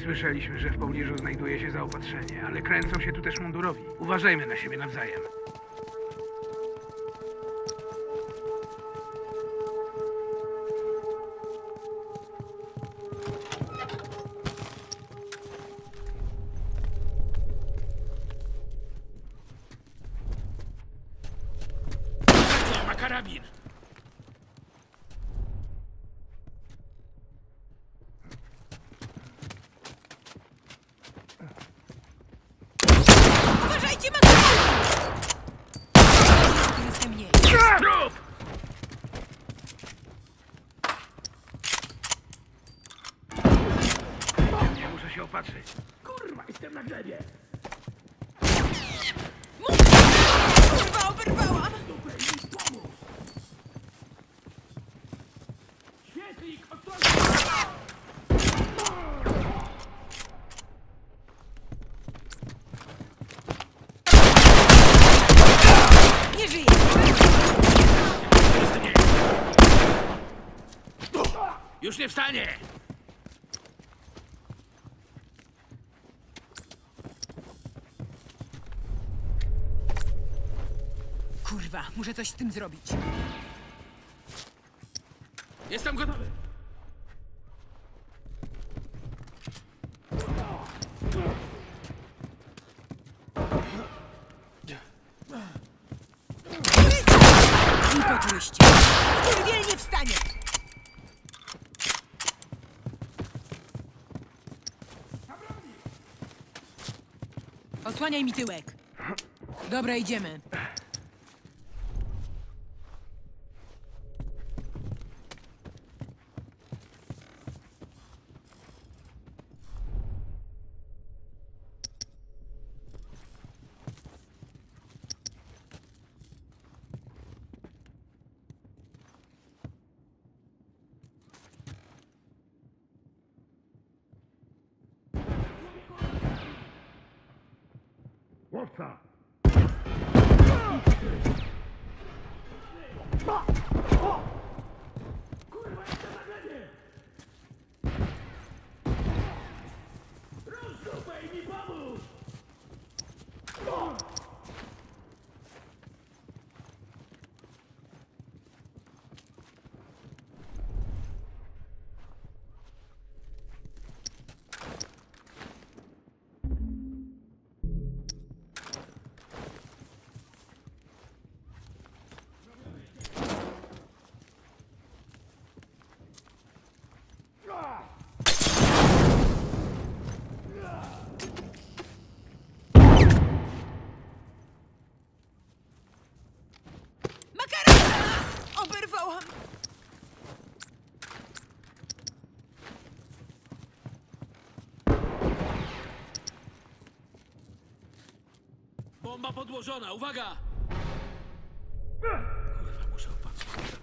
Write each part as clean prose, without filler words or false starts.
Słyszeliśmy, że w pobliżu znajduje się zaopatrzenie, ale kręcą się tu też mundurowi. Uważajmy na siebie nawzajem. Ma karabin! Uważajcie, makaron! Jestem mniej. Trup! Nie muszę się opatrzyć. Kurwa, jestem na glebie! Kurwa, oberwałam! Świetlik, ostrożnie! Nie żyję! Już nie wstanie! Kurwa, muszę coś z tym zrobić. Jestem gotowy! Tylko turyści. Skurwiel nie wstanie! Osłaniaj mi tyłek. Dobra, idziemy. Łowca! Kurwa, jestem na glebie! Rusz dupę i mi pomóż! Makarona! Oberwałam! Bomba podłożona, uwaga! Kurwa, muszę opatrzyć.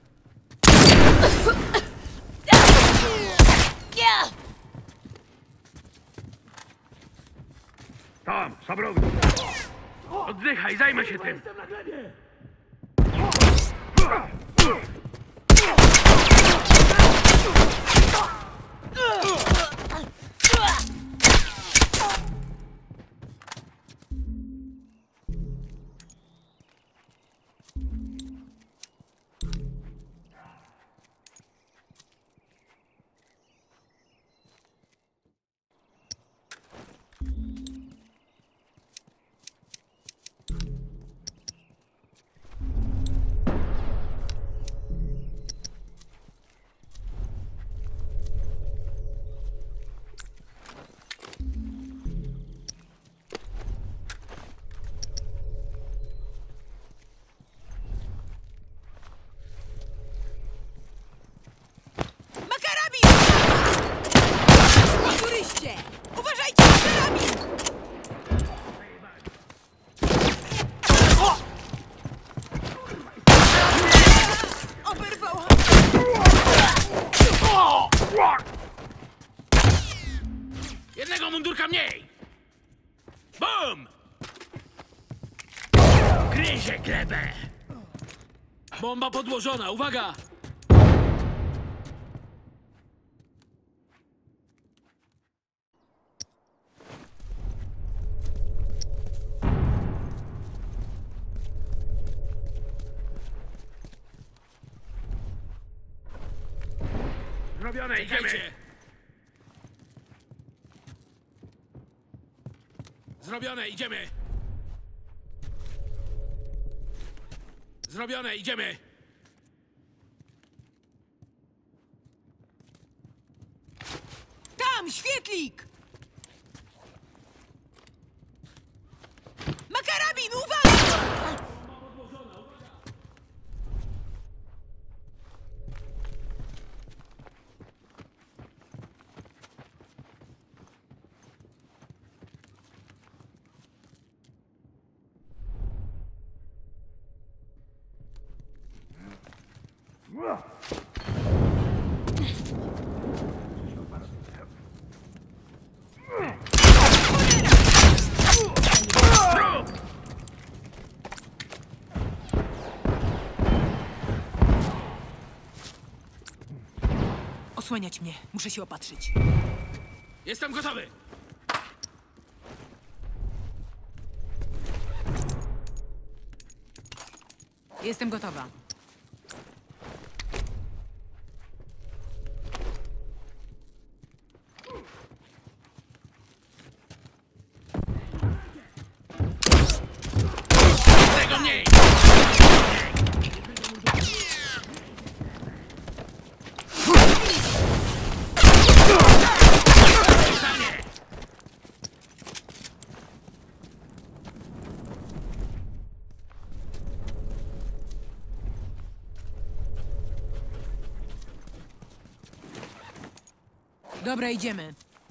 Tam, szabrowy! Oddychaj, zajmę się tym! Jestem na glebie! Turyście! Uważajcie na karabin! Oberwałam! Jednego mundurka mniej! Bum! Gryzie glebę! Bomba podłożona, uwaga! Zrobione, idziemy! Czekajcie! Zrobione, idziemy! Zrobione, idziemy! Tam, świetlik! Ma karabin, uwaga! Osłaniać mnie, muszę się opatrzyć. Jestem gotowy! Jestem gotowa. Tego mniej! Dobra, idziemy.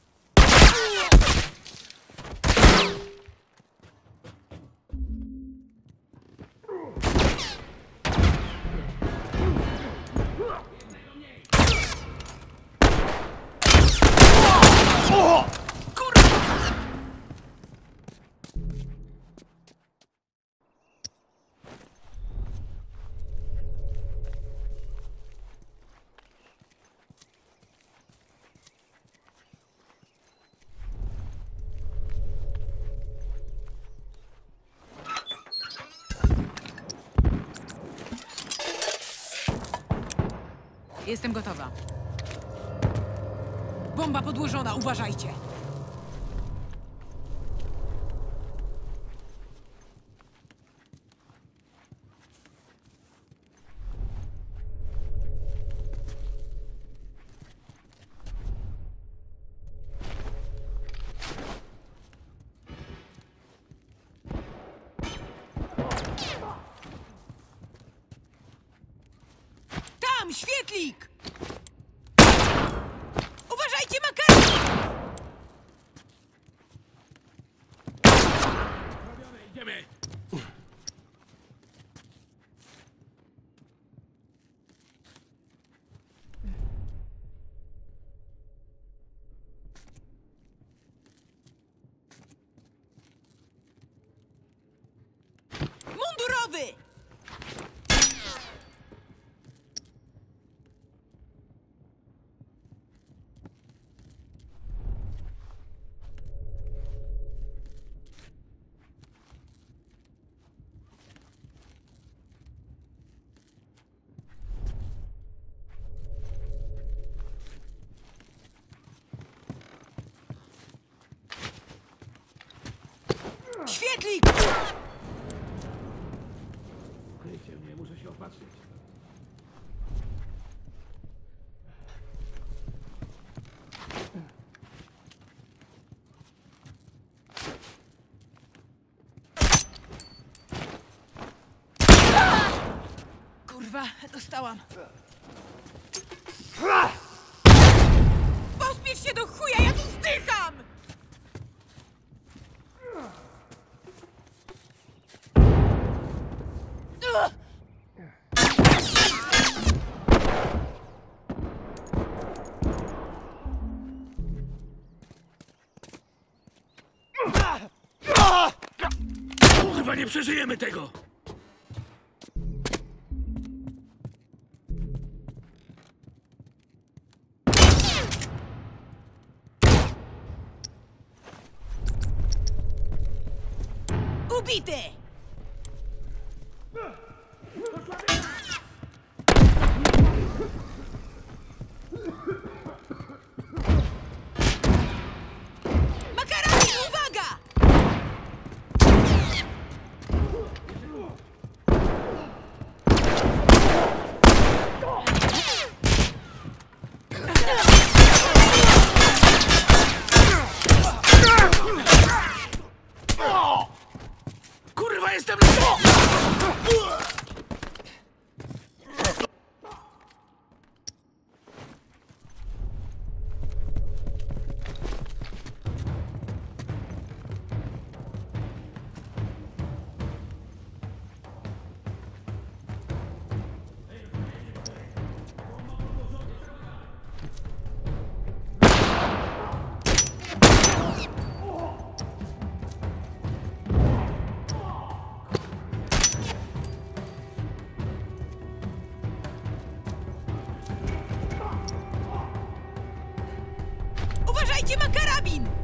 Jestem gotowa. Bomba podłożona, uważajcie. Tam, świetlik! Uważajcie, makaron! Idziemy! Mundurowy! Świetlik! Kryjcie mnie, muszę się opatrzyć. Kurwa, dostałam. Pospiesz się do chuja, ja tu zdycham! Kurwa, nie przeżyjemy tego! Ubity! Szukajcie, ma karabin!